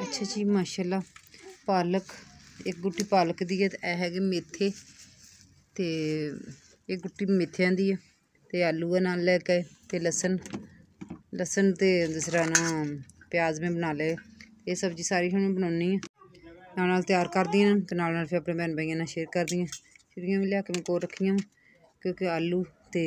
अच्छा जी माशाल्लाह पालक एक गुट्टी पालक दी है ते यह है मेथे ते एक गुट्टी मेथियां दी है ते आलू है नाल लैके ते लसन ते दूसरा ना प्याज में बना ले। ये सब्जी सारी हम बनानी है नाल तैयार कर दी ते नाल फिर अपने भैन भाइयों नाल शेयर कर दी। चिड़ियाँ भी लिया के मैं कोल रखियां क्योंकि आलू ते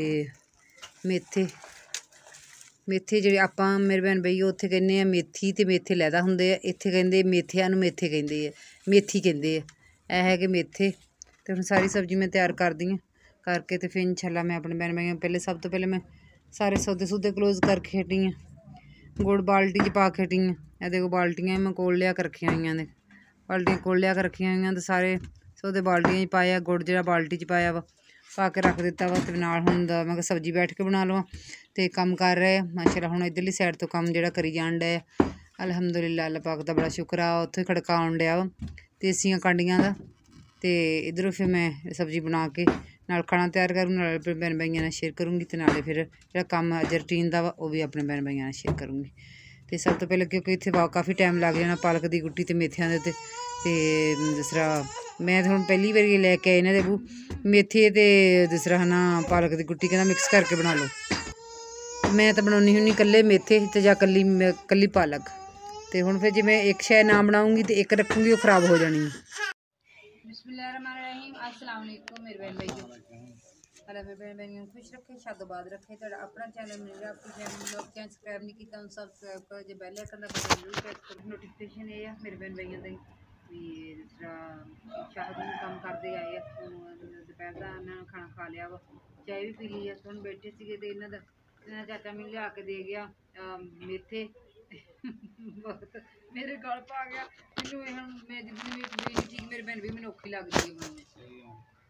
मेथे ਜਿਹੜੇ ਆਪਾਂ ਮੇਰੇ ਭੈਣ ਬਈ ਉੱਥੇ ਕਹਿੰਦੇ ਆ ਮੇਥੀ ਤੇ ਮੇਥੇ ਲੈਦਾ ਹੁੰਦੇ ਆ, ਇੱਥੇ ਕਹਿੰਦੇ ਮੇਥਿਆਂ ਨੂੰ ਮੇਥੇ ਕਹਿੰਦੇ ਆ, ਮੇਥੀ ਕਹਿੰਦੇ ਆ। ਇਹ ਹੈਗੇ ਮੇਥੇ ਤੇ ਹੁਣ ਸਾਰੀ ਸਬਜ਼ੀ ਮੈਂ ਤਿਆਰ ਕਰਦੀ ਆ ਕਰਕੇ ਤੇ ਫਿਰ ਇਨਸ਼ਾਅੱਲਾ ਮੈਂ ਆਪਣੇ ਭੈਣ ਭਾਈਆਂ ਪਹਿਲੇ ਸਭ ਤੋਂ ਪਹਿਲੇ ਮੈਂ ਸਾਰੇ ਸੌਦੇ ਸੁਦੇ ਕਲੋਜ਼ ਕਰਕੇ ਹਟੀ ਆ। ਗੁੜ ਬਾਲਟੀ 'ਚ ਪਾ ਕੇ ਹਟੀ ਆ। ਇਹ ਦੇਖੋ ਬਾਲਟੀਆਂ ਮੈਂ ਕੋਲ ਲਿਆ ਕੇ ਰੱਖੀਆਂ ਹੋਈਆਂ ਨੇ, ਬਾਲਟੀਆਂ ਕੋਲ ਲਿਆ ਕੇ ਰੱਖੀਆਂ ਹੋਈਆਂ ਤੇ ਸਾਰੇ ਸੌਦੇ ਬਾਲਟੀਆਂ 'ਚ ਪਾਇਆ। ਗੁੜ ਜਿਹੜਾ ਬਾਲਟੀ 'ਚ ਪਾਇਆ ਵਾ ਪਾ ਕੇ ਰੱਖ ਦਿੱਤਾ ਵਾ ਤੇ ਨਾਲ ਹੁਣ ਮੈਂ ਕਿਹਾ ਸਬਜ਼ੀ ਬੈਠ ਕੇ ਬਣਾ ਲਵਾਂ ਤੇ ਕੰਮ ਕਰ ਰਹੇ ਮਾਸ਼ਾਅੱਲਾ। ਹੁਣ ਇੱਧਰਲੀ ਸਾਈਡ ਤੋਂ ਕੰਮ ਜਿਹੜਾ ਕਰੀ ਜਾਣ ਡਿਆ ਅਲਹਮਦੁਲਿਲਾ, ਅੱਲਾਹ ਪਾਕ ਦਾ ਬੜਾ ਸ਼ੁਕਰ ਆ। ਉੱਥੇ ਖੜਕਾ ਆਉਣ ਡਿਆ ਵਾ ਦੇਸੀਆਂ ਕਾਂਡੀਆਂ ਦਾ ਤੇ ਇੱਧਰੋਂ ਫਿਰ ਮੈਂ ਸਬਜ਼ੀ ਬਣਾ ਕੇ ਨਾਲ ਖਾਣਾ ਤਿਆਰ ਕਰੂ, ਨਾਲ ਆਪਣੇ ਭੈਣ ਭਾਈਆਂ ਨਾਲ ਸ਼ੇਅਰ ਕਰੂੰਗੀ ਤੇ ਨਾਲੇ ਫਿਰ ਜਿਹੜਾ ਕੰਮ ਅੱਜ ਰੂਟੀਨ ਦਾ ਵਾ ਉਹ ਵੀ ਆਪਣੇ ਭੈਣ ਭਾਈਆਂ ਨਾਲ ਸ਼ੇਅਰ ਕਰੂੰਗੀ। ਤੇ ਸਭ ਤੋਂ ਪਹਿਲਾਂ ਕਿਉਂਕਿ ਇੱਥੇ ਕਾਫੀ ਟਾਈਮ ਲੱਗ ਜਾਣਾ ਪਾਲਕ ਦੀ ਗੁੱਟੀ ਤੇ ਮੇਥਿਆਂ ਦੇ ਉੱਤੇ ਤੇ ਦੂਸਰਾ ਮੈਂ ਤਾਂ ਹੁਣ ਪਹਿਲੀ ਵਾਰੀ ਲੈ ਕੇ ਆਏ ਇਹਨਾਂ ਦੇ ਬੂ ਮੇਥੇ ਤੇ ਦੂਸਰਾ ਹੈ ਨਾ ਪਾਲਕ ਦੀ ਗੁੱਟੀ ਕਹਿੰਦਾ ਮਿਕਸ ਕਰਕੇ ਬਣਾ ਲਓ। ਮੈਂ ਤਾਂ ਬਣਾਉਣੀ ਹੁੰਦੀ ਇਕੱਲੇ ਮੇਥੇ ਤੇ ਜਾਂ ਕੱਲੀ ਪਾਲਕ ਤੇ ਹੁਣ ਫਿਰ ਜਿਵੇਂ ਇੱਕ ਸ਼ੈ ਨਾ ਬਣਾਉਂਗੀ ਤੇ ਇੱਕ ਰੱਖੂੰਗੀ ਉਹ ਖ਼ਰਾਬ ਹੋ ਜਾਣੀ। बिस्मिल्लाहिर्रहमानिर्रहीम अस्सलाम वालेकुम मेरे बहन भाइयों, अल्लाह मेरे बहन भाइयों खुश रखे शादोबाद रखे। तो अपना चैनल मिल रहा आपकी चैनल लोग चैनल सब्सक्राइब नहीं किया उन सब्सक्राइब करो, जो बेल आइकन का जरूर प्रेस करो। नोटिफिकेशन ये है मेरे बहन भाइयों की भी जिस तरह शाहद में काम करते आए दोपहर का इन्होंने खाना खा लिया वा, चाय भी पी ली है। हम बैठे थे तो इन्होंने चाचा मैंने लिया के दे गया मेथे बहुत मेरे गल पा गया मैं चीज़ मेरे भैन भी मैंने औखी लगती है बनाने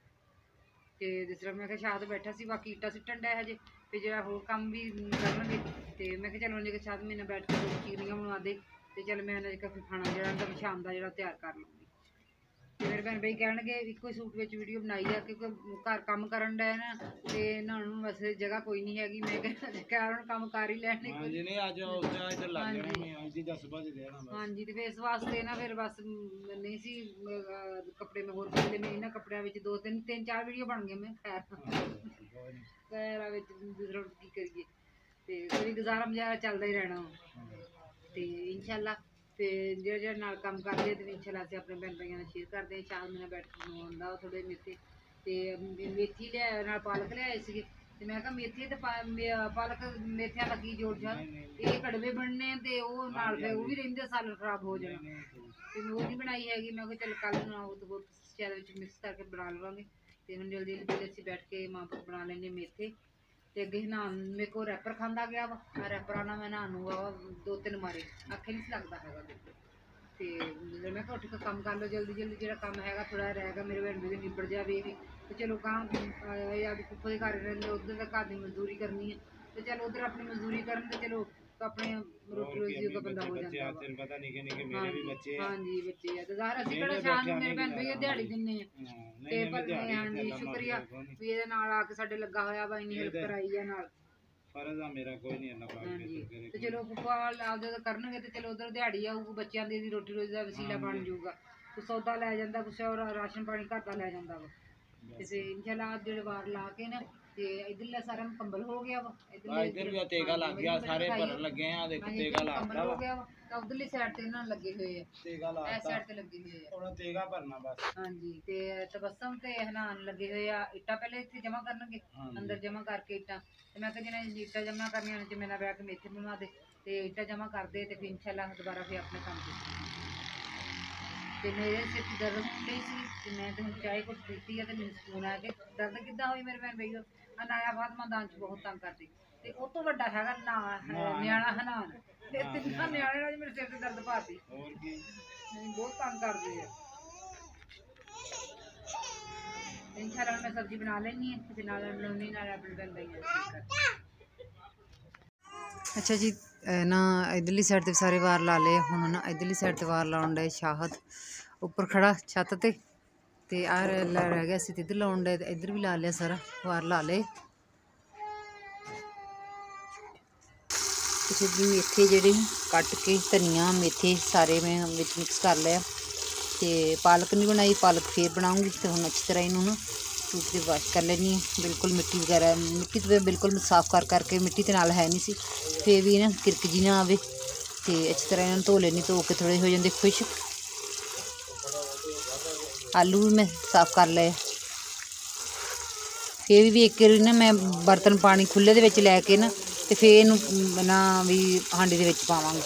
तो जिस तरह मैं शाद बैठा सी बाकी ईटा सिटन डे हजे फिर जो होर कम भी करनगे तो मैं चलो जो शाद मैंने बैठ के चीरियाँ बनवा दे तो चल मैं फिर खाना जो शाम का जो तैयार कर लूँगी। तो मेरे भैन भाई कहणगे इको सूट में वीडियो बनाई है क्योंकि घर काम करन डे ना तो इन्होंने बस जगह कोई नहीं हैगी। मैं क्या काम कर ही लैने हाँ जी। तो फिर इस वास्ते ना फिर बस नहीं सी कपड़े में होर पहले मैं इन्होंने कपड़ों में दो तीन चार वीडियो बन गए। मैं खैर की करिए तो कोई गुजारा मजारा चलता ही रहना तो इंशाअल्लाह फिर जो नाल काम करते तो इंशाअल्लाह से अपने भैन भाइयों शेयर करते हैं। शाम में बैठ के थोड़े मेथे तो मेथी लिया नाल पालक लियाए सी ते मैं कहा मेथी ते पालक मेथियां लगी जोड़ जाड़ ये कड़वे बनने ते ओह नाल फिर ओह भी रहिंदे सालन खराब हो जाना ते मैं ओह नहीं बनाई हैगी। मैं कहा चल कल ना वो शैल मिक्स करके बना लवांगे ते हुण जल्दी जल्दी असीं बैठ के मां पुत बना लैंदे मेथे ते अगे नहान मेरे को रैपर खांदा गया वा रैपर आना मैं नहानूगा वा दो तीन मारे आखे नहीं लगता है तो मैं उठ के काम कर लो जल्दी जल्दी जो काम है थोड़ा रहेगा मेरे भैन भी निबड़ जाए भी तो चलो कहाँ या फुफो के घर रहिंदे उधर तक घर की मजदूरी करनी है तो चलो उधर अपनी मजदूरी करन तो चलो अपने रोटी रोजी का बंदा हो जाता है। हाँ जी बच्चे है तो ज़ाहिर असीं किहड़ा शान मेरे भैन भैया दिहाड़ी दिन्ने ते पर हाँ जी शुक्रिया भी इहदे नाल आके साडे लगा होया वा इन्नी हेल्प कराई है नाल फर्ज आ मेरा कोई नहीं अल्लाह पाक ने तो चलो फुफा आपदे तो करनगे तो चलो उधर दिहाड़ी आऊगी बच्चों की रोटी रोजी का वसीला बन जाऊगा कुछ सौदा लै जांदा कुछ और राशन पानी घर का लै जांदा वा ते इंशाअल्लाह जेड़े वार ला के ना ते इधरला सारा मुकम्मल हो गया वा इधर भी तेगा लग गया सारे भरन लगे हैं देखो तेगा लगदा हो गया वा तो उधरली साइड ते ना लगे हुए हैं तेगा लगदा इस साइड ते लगे हुए हैं थोड़ा तेगा भरना बस। हां जी ते तबस्सम ते हनान लगे हुए आ इट्टा पहले इत्थे जमा करनगे अंदर जमा करके इट्टा ते मैं कहा जिन्हें इट्टा जमा करनियां ने ते मेरा बैठ के मेथे बनवा दे ते इट्टा जमा कर दे ते फिर इंशाअल्लाह दोबारा फिर अपने काम ते मेरे सिर दर्द होंदी सी मैं तो चाय कुछ पीती है तो मैंने सुकून आ के दर्द किद्दां होई मेरे भैन भाइयों अनाया फातमा दान च बहुत तंग करती ते उस तो वड्डा हैगा ना न्याणा हनान ते तिन्ना न्याणे नाल मेरे सिर ते दर्द पाती बहुत तंग करदे है। इंशाअल्लाह मैं सब्जी बना लेनी है ते नाल बनाउनी नाल अपने भैन भाइयों। अच्छा जी ना इधरली साइड ते सारे वार ला ले हुण ना इधरली साइड ते वार लाउण डे शाहद ऊपर खड़ा छत ते आ रह गया सी इधर लाउण डे ते इधर भी ला लिया सारा वार ला ले अच्छा जी मेथे जेह्ड़े कट के धनिया मेथे सारे मैं विच मिक्स कर लिया। तो पालक नहीं बनाई, पालक फिर बनाऊँगी। तो हम अच्छी तरह इन्हों टूट के वाश कर लेनी है। बिल्कुल मिट्टी वगैरह मिट्टी तो बिल्कुल साफ कर करके मिट्टी तो नाल है नहीं सी, फिर भी ना किरक जी ना आवे। तो अच्छी तरह इन्होंने धो लेनी, धो के थोड़े हो जाते खुश्क। आलू भी मैं साफ कर लिया। फिर भी एक बार ना मैं बर्तन पानी खुले दे विच लैके ना तो फिर इनू ना भी हांडी दे विच पावांगी।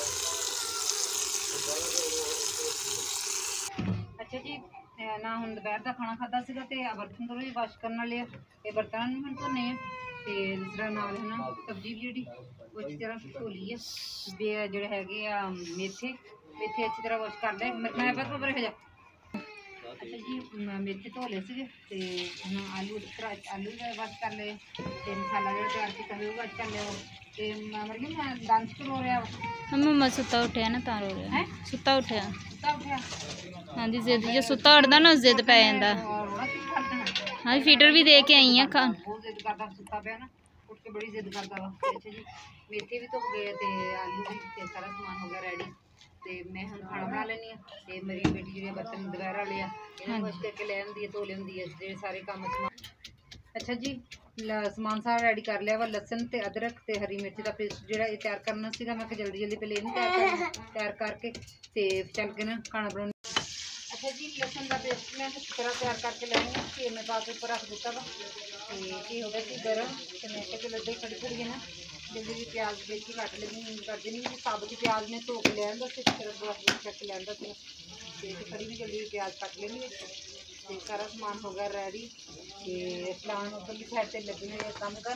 अच्छा जी ना हुण दोपहर का खाना खादा सीगा ते बर्तन थोड़े भी वाश करन वाले आ। ते बर्तन नहीं हुण धोने आ। ते जिस तरह नाल है ना सब्जी भी जी वो अच्छी तरह धो ली है। जोड़े हैगे आ मेथे मेथे अच्छी तरह वाश कर ले। मैं बस पर हो जा। अच्छा जी मेथे धो ले सीगे ते हुण आलू अच्छी तरह आलू भी वाश कर ले। ते मसाला जो तैयार किया वो वाश कर लिया। ते मतलब मैं दांत रो रहा मम्मा सुता उठिया ना तां रो रहा है। सुता उठिया सुता उठिया। हाँ जी जिद जो सुता उठदा ना उस जिद पै जांदा। हाँ फीडर भी दे के आई हैं खान। बहुत जिद करदा सुता पिया ना उठ के बड़ी जिद करदा वा। अच्छा जी मेथे भी धुप गए ते आलू भी ते सारा समान हो गया रेडी। ते मैं हुण खाना बना लैनी आ। ते मेरी बेटी जी बर्तन दोपहर वाले आ इन्हां वाश करके ले आंदी है, धो लेंदी है जे सारे काम समान। अच्छा जी समान सारा रेडी कर लिया वा। लसन ते अदरक ते हरी मिर्च का पेस्ट जो तैयार करना सीगा मैं जल्दी जल्दी पहले इन्हें तैयार करके ते चल के ना खाना बनाने। अच्छा जी लसन का पेस्ट मैं अच्छी तरह तैयार करके लैनी है। घी मैं पा के ऊपर रख दिता वा। तो घी हो गया सी गर्म। तो मैं कहा लड्डे खड़ी खड़ी है ना जल्दी जी प्याज देखी कट लेनी कर देनी। साबुत प्याज ने धो के लिया अच्छी तरह ब्रश करके लिया। तो खड़ी भी जल्दी प्याज कट लेनी है। तो सारा समान हो गया रेडी। तो सलान उधरली साइड से लगे हुए कम कर।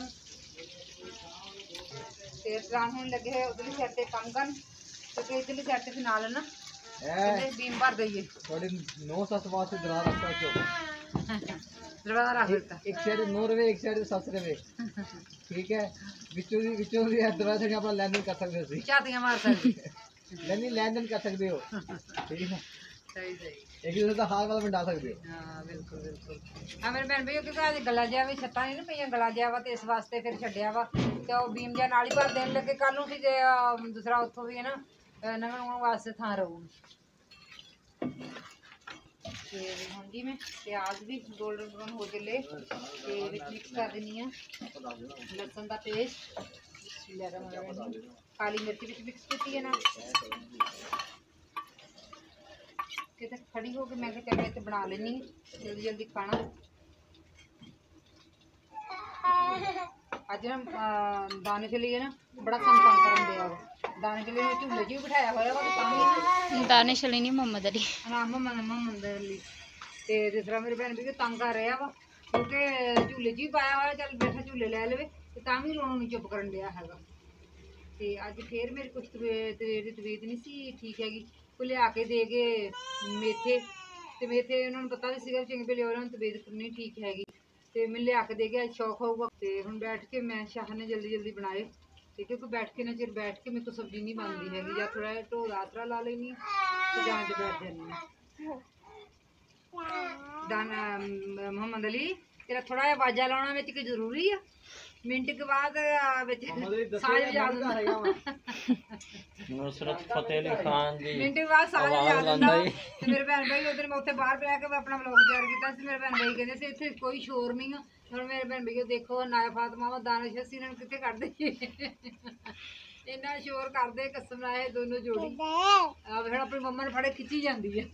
तो सलान होने लगे हुए उधरली साइड से कम कर क्योंकि इधरली साइड से फिर नाल ना बीम भर दईए। थोड़ी 9 सस वास्ते दरा रखा क्यों दरवाजा रख देता। एक साइड 9 रवे एक साइड 7 रवे ठीक है। विचों भी दरवाजा से अपना लैंडिंग कर सकते हो, झातियां मार सकते लैंडिंग कर सकते हो ठीक है। सही सही एक दूसरे का हाथ वाला बना सकते हो। हाँ बिल्कुल बिल्कुल। हाँ मेरे भैन भाई क्योंकि अज गला जहा भी छत्तां नहीं ना पईयां गला जहा वा तो इस वास्ते फिर छड्डिया वा। तो बीम जहा नाल ही भर देन लगे कल नूं फिर दूसरा उत्थों भी है ना लंघण वास्ते थां रहूगी। हुण जी मैं प्याज भी गोल्डन ब्राउन हो चले तो मिक्स कर देनी है लसन का पेस्ट काली मिर्च भी मिक्स की है ना। कितने खड़ी हो के मैं चलो इतने बना लेनी जल्दी जल्दी खाना। अज ना दाने चली है ना बड़ा कम काम कर दिया वा। दाने चले झूले जी बिठाया हुआ वा ना दाने चले नहीं मोहम्मद अली हाँ मोहम्मद अली। तो जिस तरह मेरी भैन भी तंग कर रहा वा क्योंकि झूले जी पाया हुआ चल बैठा झूले लै लवे तो भी रोनों नहीं चुप करन दिया है। तो अज फिर मेरी कुछ तबीयत नहीं सी ठीक हैगी। कोई लिया के दे गए मेथे तो मेथे उन्होंने पता भी सीगा चंगे भले उन्होंने तबीयत नहीं ठीक हैगी। तो मैं लिया के दे गया शौक होगा। तो हम बैठ के मैं शाह ने जल्दी जल्दी बनाए क्योंकि बैठ के ना चिर बैठ के मेरे को सब्जी नहीं बनती हैगी या थोड़ा ढोल आसरा ला लेनी तो जान के बैठ जानी। दाना मोहम्मद अली तेरा थोड़ा जहा बाजा लाना में कोई जरूरी है मिनट के बाद साज बजा नुसरत फतेह अली खान जी मिनट के बाद साज बजा दिंदा। ते मेरे भैन भाई उधर मैं उत्थे बाहर बैठ के अपना व्लॉग तैयार किया। मेरे भैन भाई कहते सी इत्थे कोई शोर नहीं है। हुण मेरे भैन भाई देखो नाया फातिमा वा दानिश अस्सी इन्हां नूं कित्थे कढ दईए इन्ना शोर करदे कसम लाए दोनों जोड़ी फिर अपनी मम्मा ने फड़े खिंची जाती है।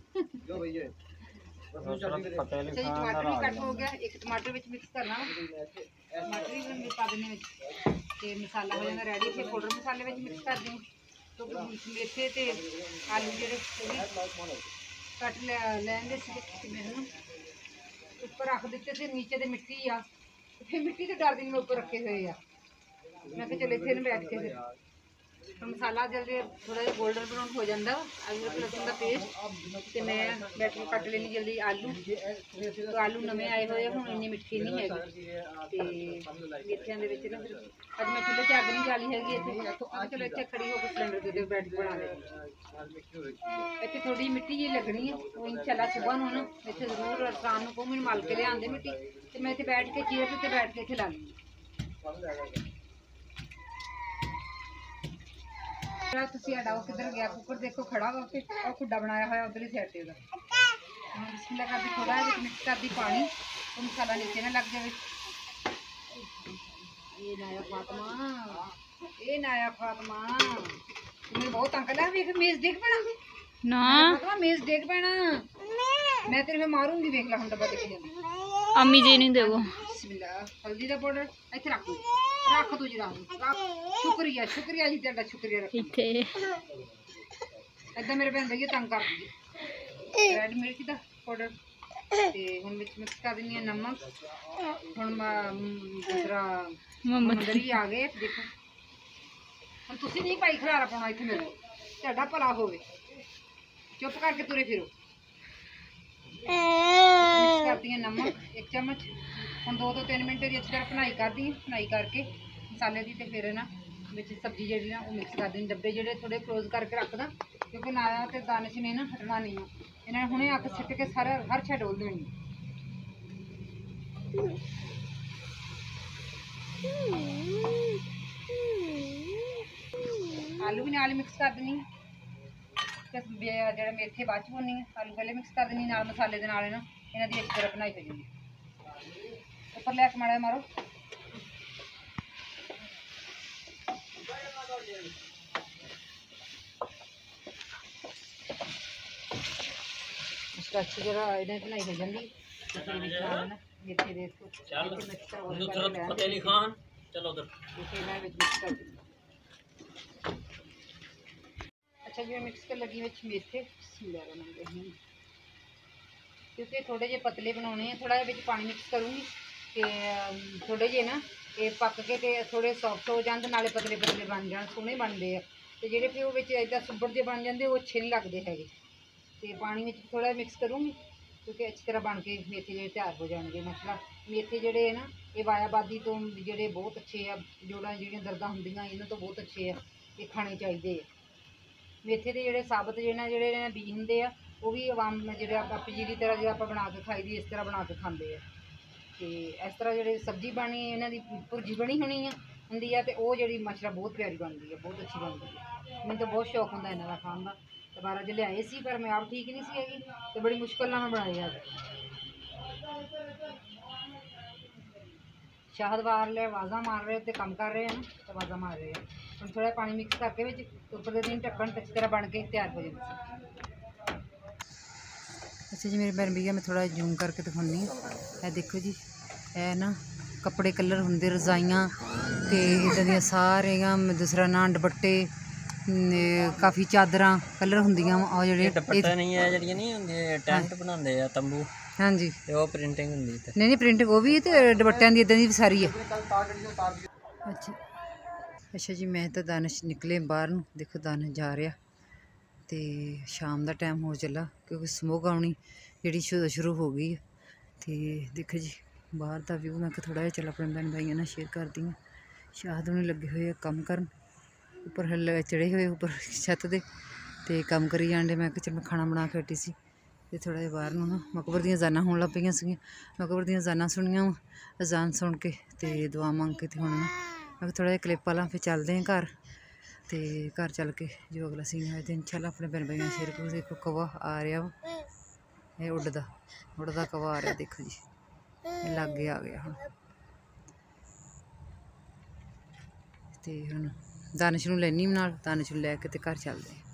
नुसरत फतेह अली अच्छा जी खान टमाटर भी कट हो गया एक टमाटर विच मिक्स करना टमाटर भी पा देने ते मसाला हो जाता रेडी। फिर पाउडर मसाले विच मिक्स कर दें तो मेथे ते आलू जेह्ड़े कट लैंदे मैनूं ऊपर रख दिते थे नीचे तो मिट्टी आ फिर मिट्टी तो डर दी मैं ऊपर रखे हुए आ। मैं चलो इत्थे ना बैठ के फिर मसाला जल्दी थोड़ा जिहा गोल्डन ब्राउन हो जाता अदरक लहसुन का पेस्ट तो मैं बैठ के कट लेनी जल्दी आलू। तो आलू नवे आए हुए हम इन्नी मिट्टी नहीं हैगी तो मेथियां दे विच ना फिर अज मैं चुल्हे च अग नहीं जाली हैगी इत्थे चलो इत्थे खड़ी होकर सिलेंडर के उत्ते बैठ के बना लेनी। इत्थे थोड़ी मिट्टी जी लगनी है वो इंशाल्लाह सुबह नूं ना इत्थे जरूर शाम नूं को मैनूं मल के लिआंदे मिट्टी तो मैं इत्थे बैठ के चेयर ते बैठ के इत्थे ला लूँगी। ਤੁਸੀਂ ਸਾਡਾ ਉਹ ਕਿੱਧਰ ਗਿਆ ਕੁੱਕਰ ਦੇਖੋ ਖੜਾ ਵਾ ਉੱਤੇ ਉਹ ਖੁੱਡਾ ਬਣਾਇਆ ਹੋਇਆ ਉਧਰਲੀ ਸਾਈਡ ਤੇ ਉਹਦਾ। ਹੁਣ ਬਿਸਮਿਲ੍ਲਾ ਕਰਦੀ ਥੋੜਾ ਜਿਹਾ ਵਿੱਚ ਮਿਕਸ ਕਰਦੀ ਪਾਣੀ ਉਹ ਮਸਾਲਾ ਨੀਚੇ ਨਾ ਲੱਗ ਜਾਵੇ। ਇਹ ਨਾਇਆ ਫਾਤਮਾ तुम्हें बहुत तंग कर ਵੇਖ ਮੇਜ਼ ਡਿੱਗ ਪੈਣਾ ਨਾ ਫਾਤਮਾ ਮੇਜ਼ ਡਿੱਗ ਪੈਣਾ मैं तेरे में मारूंगी ਵੇਖ ਲੈ ਹੁਣ ਡੱਬਾ ਦੇਖੀ ਜਾਂਦੀ। अम्मी जी नहीं देवो बिस्मिल्लाह हल्दी ਦਾ ਪਾਊਡਰ ਇੱਥੇ ਰੱਖ ਤੂੰ ਜੀ ਰੱਖ ਸ਼ੁਕਰੀਆ ਜੀ ਤੁਹਾਡਾ ਸ਼ੁਕਰੀਆ ਰੱਖ इथे ਏਦਾਂ ਮੇਰੇ ਭੈਣ ਭਈਏ ਤੰਗ ਕਰਦੀ ਰੈਡ ਮਿਰਚ ਦਾ ਪਾਊਡਰ ਤੇ ਹੁਣ ਮਿਕਸ ਕਰ ਦਿੰਨੀ ਆ ਨਮਕ। ਹੁਣ ਦੂਸਰਾ ਮੰਦਰੀ ਆ ਗਏ ਦੇਖੋ। ਹੁਣ ਤੁਸੀਂ ਨਹੀਂ ਭਾਈ ਖਲਾਰਾ ਪਾਉਣਾ ਇੱਥੇ ਮੇਰੇ ਤੁਹਾਡਾ ਭਲਾ ਹੋਵੇ ਚੁੱਪ ਕਰਕੇ ਤੁਰੇ ਫਿਰੋ। ਮਿਕਸ ਕਰਦੀ ਹਾਂ ਨਮਕ 1 ਚਮਚ। ਹੁਣ 2 ਤੋਂ 3 ਮਿੰਟ ਦੀ ਅੱਛੀ ਤਰ੍ਹਾਂ ਭੁਨਾਈ ਕਰਦੀ ਹਾਂ। ਭੁਨਾਈ ਕਰਕੇ ਮਸਾਲੇ ਦੀ ਤੇ ਫਿਰ ਨਾ ਵਿੱਚ ਸਬਜ਼ੀ ਜਿਹੜੀ ਨਾ ਉਹ ਮਿਕਸ ਕਰ ਦੇਣੀ। ਡੱਬੇ ਜਿਹੜੇ ਥੋੜੇ ਕਲੋਜ਼ ਕਰਕੇ ਰੱਖਦਾ ਕਿਉਂਕਿ ਨਾਇਆ ਤੇ ਦਾਨਿਸ਼ ਨੇ ਨਾ ਹਟਣਾ ਨਹੀਂ ਆ। ਇਹਨਾਂ ਨੇ ਹੁਣੇ ਅੱਗ ਸਿੱਟ ਕੇ ਸਾਰਾ ਹਰ ਛੇ ਡੋਲ ਦੇਣੀ। ਆਲੂ ਵੀ ਨਾਲ ਹੀ ਮਿਕਸ ਕਰ ਦੇਣੀ ਤੇ ਜਿਹੜੇ ਮੇਥੇ ਬਾਅਦ ਚ ਪਾਉਣੀ ਹੈ। ਆਲੂ ਪਹਿਲੇ ਮਿਕਸ ਕਰ ਦੇਣੀ ਨਾਲ ਮਸਾਲੇ ਦੇ ਨਾਲ ਇਹਨਾਂ ਦੀ ਇੱਕ ਤਰ੍ਹਾਂ ਬਣਾਈ ਹੋ ਜਾਂਦੀ। ਉੱਪਰ ਲੈ ਕੇ ਮਾੜਾ ਮਾਰੋ। उसका अच्छी तरह इन्हें बनाई हो जाती। मेथे दे नुसरत फतेह अली खान चलो उधर। अच्छा जी मैं मिक्स कर लगी में मेथे क्योंकि थोड़े जे पतले बनाने हैं। थोड़ा जिहा पानी मिक्स करूँगी तो थोड़े जे ना ये पक के ते थोड़े सॉफ्ट हो जाते नाले पतले पतले बन जान सोहने बनते हैं। तो जेडे फिर वो इदा सुब्बड़ जे बन जाते वो अच्छे नहीं लगते है। तो पानी में थोड़ा मिक्स करूँगी क्योंकि अच्छी तरह बन के मेथे जो तैयार हो जाएंगे। मतलब मेथे जोड़े है ना ये वायाबादी तो जोड़े बहुत अच्छे है। जोड़ा जो दर्द होंदियां इन्हों तो बहुत अच्छे है ये खाने चाहिए। मेथे के जोड़े साबत जोड़े बीज होंगे वो भी आवाम जो पंजीरी तरह जो आप बना के खाई दी इस तरह बना के खाते हैं। तो इस तरह जो सब्जी बनी इन्हों की भुर्जी बनी होनी होंगी है तो वो जी मछला बहुत प्यारी बनती है बहुत अच्छी बनती है। मैंने तो बहुत शौक होंगे इन्हों का खाने का। दोबारा जो लियाए सी पर मैं आप ठीक नहीं सी हैगी तो बड़ी मुश्किल ना मैं बनाई आज। शाहद मार ले आवाज़ा मार रहे तो कम कर रहे हैं ना तो आवाज़ा मार रहे हैं। हम थोड़ा पानी मिक्स करके ऊपर दे दिन ढक्कन अच्छी तरह बन के तैयार हो जाती। अच्छा जी मेरे बहन भैया मैं थोड़ा जूम करके दिखानी है। देखो जी है ना कपड़े कलर होंगे रजाइयाँ तो इदा दी सारे दूसरा ना दुपट्टे काफ़ी चादर कलर होंदियां जोड़े दुपट्टा नहीं है जड़ियां नहीं होंगे टेंट बनाते हैं तंबू। हाँ जी वो प्रिंटिंग होंदी है। नहीं प्रिंटिंग वो भी है तो दुपट्टियां दी इदां दी भी सारी है। अच्छा जी मैं तो दानिश निकले बाहर नूं देखो दानिश जा रहा तो शाम का टाइम हो चला क्योंकि स्मोक आनी जी शुरू हो गई है। तो देखो जी बाहर का व्यू मैं थोड़ा जिहा चल अपने भैन भाइयों ने शेयर करती हूँ। शाहद उन्हें लगे हुए कम करन उपर चढ़े हुए उपर छत दे ते काम करी जाते। मैं चल मैं खाना बना के हटी सी ते थोड़ा जिहा बाहर नूं ना मकबर दी अजाना होण लग पईयां सीगियां। मकबर दी अजाना सुनियां अजान सुन के ते दुआ मंग के हुण ना मैं थोड़ा जिहा क्लिप वाला फिर चलते हैं घर तो घर चल के जो अगला सीन है तो इंशाल्लाह अपने भैन भाइयों शेयर करूँ। देखो कवा आ रहा वा ये उड़दा कवा आ रहा देखो जी लागे आ गया हुण। तो हुण दानिश नूं लैनी नाल दानिश नूं लैके ते घर चलते हैं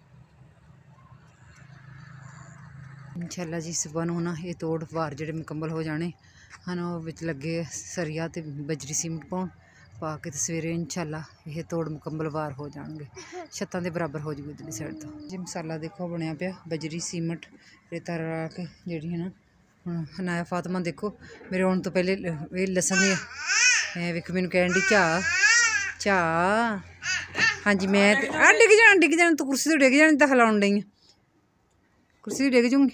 इंशाल्लाह जी। सुबह नूं ना ये तोड़ वार जिहड़े मुकम्मल हो जाने हैं विच लगे सरिया ते बजरी सीमेंट पाउण पा के ते सवेरे इंशाल्लाह ये तोड़ मुकम्मल वार हो जाएंगे छत्तां दे बराबर हो जाऊगी इधरली साइड तो जी। मसाला देखो बनया पिया बजरी सीमेंट रेता रला के जिहड़ी है ना हुण हनाया फातिमा देखो मेरे आउण तो पहले ये लसन दी वेख मैनूं कहण दी चा हाँ जी मैं डिग जाना तू कुर्सी तो डिग जानी तो हिलाउण डई कुर्सी तो डिग जूंगी।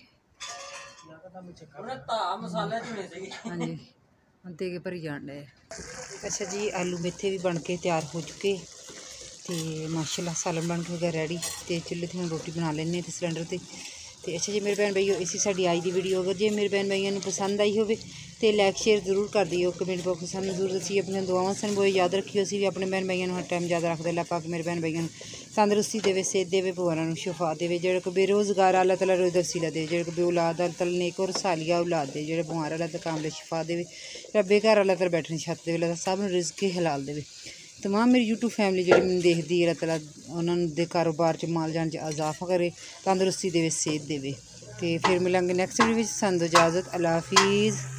हाँ जी दे के भरी जान डे। अच्छा जी आलू मेथे भी बन के तैयार हो चुके तो माशाल्लाह सालन बन के हो गया रेडी। तो चुल्हे ते रोटी बना लेने तो सिलेंडर ते ਤੇ ਅੱਛਾ ਜੀ ਮੇਰੇ ਭੈਣ ਭਾਈਓ, ਇਸੀ ਸਾਡੀ ਅੱਜ ਦੀ ਵੀਡੀਓ। ਅਗਰ ਜੇ ਮੇਰੇ ਭੈਣ ਭਾਈਆਂ ਨੂੰ ਪਸੰਦ ਆਈ ਹੋਵੇ ਤੇ ਲਾਈਕ ਸ਼ੇਅਰ ਜ਼ਰੂਰ ਕਰ ਦਿਓ, ਕਮੈਂਟ ਬਾਕਸ ਵਿੱਚ ਸਾਨੂੰ ਜ਼ਰੂਰ ਦੱਸਿਓ। ਆਪਣੀਆਂ ਦੁਆਵਾਂ ਸਾਨੂੰ ਬਹੁਤ ਯਾਦ ਰੱਖਿਓ। ਅਸੀਂ ਵੀ ਆਪਣੇ ਭੈਣ ਭਾਈਆਂ ਨੂੰ ਹਰ ਟਾਈਮ ਯਾਦ ਰੱਖਦੇ। ਅੱਲਾਹ ਪਾਕ ਮੇਰੇ ਭੈਣ ਭਾਈਆਂ ਨੂੰ ਤੰਦਰੁਸਤੀ ਦੇਵੇ, ਸਿਹਤ ਦੇਵੇ, ਭਗਵਾਨਾਂ ਨੂੰ ਸ਼ਿਫਾ ਦੇਵੇ। ਜਿਹੜੇ ਕੋ ਬੇਰੁਜ਼ਗਾਰ ਅੱਲਾਹ ਤਾਲਾ ਰੋਜ਼ੀ ਵਸੀਲਾ ਦੇ, ਜਿਹੜੇ ਕੋ ਬੇਔਲਾਦ ਅੱਲਾਹ ਤਾਲਾ ਨੇਕ ਔਰ ਸਾਲੀਆ ਔਲਾਦ ਦੇ, ਜਿਹੜੇ ਬਿਮਾਰ ਅੱਲਾਹ ਤਾਲਾ ਕਾਮਿਲ ਸ਼ਿਫਾ ਦੇਵੇ। ਰੱਬੇ ਘਰ ਅੱਲਾਹ ਤਾਲਾ ਬੈਠਣ ਛੱਤ ਦੇਵੇ। ਅੱਲਾਹ ਸਭ ਨੂੰ ਰਿਜ਼ਕ ਹਲਾਲ ਦੇਵੇ। तमाम मेरी यूट्यूब फैमिली जी मैंने देखती है, अल्लाह ताला उन्होंने कारोबार च माल जान च इजाफा करे, तंदुरुस्ती देवे, सेहत देवे। तो फिर मिलेंगे नैक्सट वीडियो में। सन दो इजाज़त। अल्लाह हाफिज़।